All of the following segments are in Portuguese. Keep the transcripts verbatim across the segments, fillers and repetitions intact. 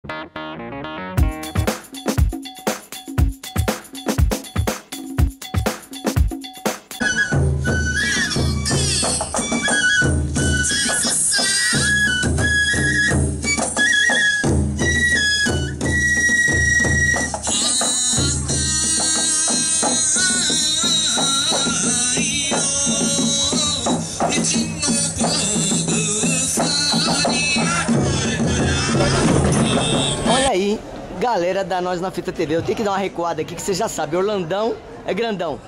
Olha aí, galera da Nós na Fita T V, eu tenho que dar uma recuada aqui que você já sabe, Orlandão é grandão.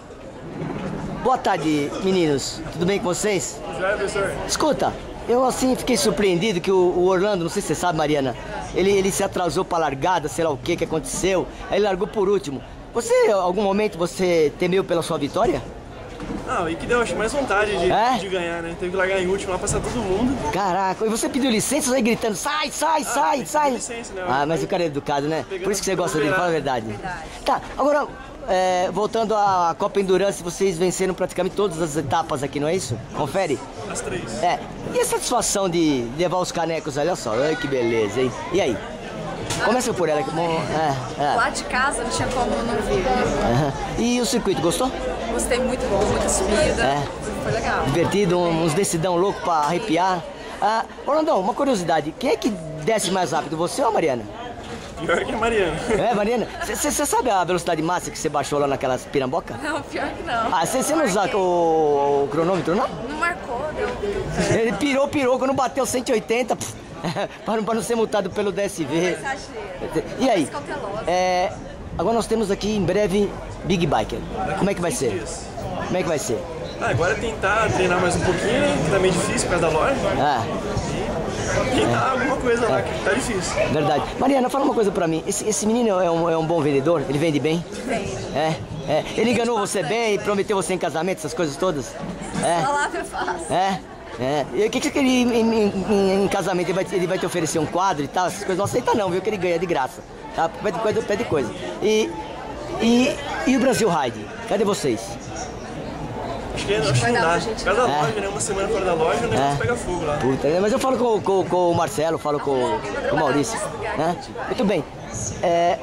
Boa tarde, meninos, tudo bem com vocês? Já, professor. Escuta, eu assim fiquei surpreendido que o, o Orlando, não sei se você sabe, Mariana, ele, ele se atrasou pra largada, sei lá o que que aconteceu, aí ele largou por último. Você, em algum momento, você temeu pela sua vitória? Não, e que deu, acho, mais vontade de, É? de ganhar, né? Teve que largar em último lá, passar todo mundo. Caraca, e você pediu licença, aí gritando, sai, sai, Ah, sai, tem que sai. pedir licença, né? Ah, mas o cara é educado, né? Pegando Por isso que você gosta dele, pelo fala a verdade. Tá, agora, é, voltando à Copa Endurance, vocês venceram praticamente todas as etapas aqui, não é isso? Confere? As três. É, e a satisfação de levar os canecos, olha só, ai que beleza, hein? E aí? Começa por ela, que bom. É, é. Lá de casa não tinha como não vir. Aham. E o circuito, gostou? Gostei muito, muita subida. É. Foi legal. Divertido, uns decidão louco pra arrepiar. Ah, Orlandão, uma curiosidade, quem é que desce mais rápido, você ou a Mariana? Pior que a Mariana. É, Mariana, você sabe a velocidade máxima que você baixou lá naquelas piramboca? Não, pior que não. Ah, você não usa o, o cronômetro, não? Não marcou, deu. Ele pirou, pirou, quando bateu cento e oitenta, pff, para, não, para não ser multado pelo D S V. E aí? É, agora nós temos aqui em breve Big Biker. Como é que vai ser? Como é que vai ser? Ah, agora é tentar treinar mais um pouquinho, né? Que tá meio difícil por causa da loja. Ah, E tentar alguma coisa lá, que tá difícil. verdade. Mariana, fala uma coisa pra mim. Esse, esse menino é um, é um bom vendedor? Ele vende bem? Vende. É, é. Ele enganou você bem e prometeu você em casamento, essas coisas todas? É. Palavra fácil. É, é. E o que, que você queria em, em, em, em casamento? Ele vai, ele vai te oferecer um quadro e tal? Essas coisas não aceita não, viu? Que ele ganha de graça. Tá? Pede coisa, pede coisa. E, e, e o Brasil Ride? Cadê vocês? Acho que, acho que Vai não dar dá. pra gente Por causa da É. loja, né? Uma semana fora da loja, o negócio É. pega fogo lá. Puta, mas eu falo com, com, com o Marcelo, falo com, com o Maurício. Né? Muito bem. É,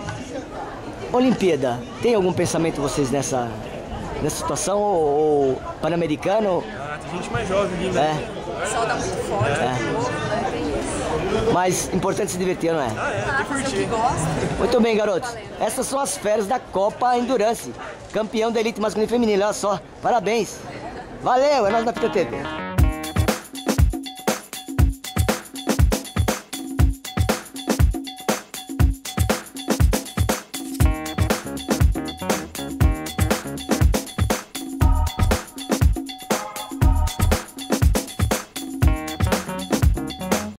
Olimpíada, tem algum pensamento vocês nessa, nessa situação? Ou, ou Pan-Americano? Ah, tem gente mais jovem vindo. É. aí. O sol dá muito forte, É. muito novo, né? Tem isso. Mas importante se divertir, não é? Ah, é, tem que Ah, fazer o que curtir. gosta. Muito bem, garotos. Essas são as férias da Copa Endurance. Campeão da elite masculina e feminina, olha só. Parabéns. Valeu, é nós na Fita T V.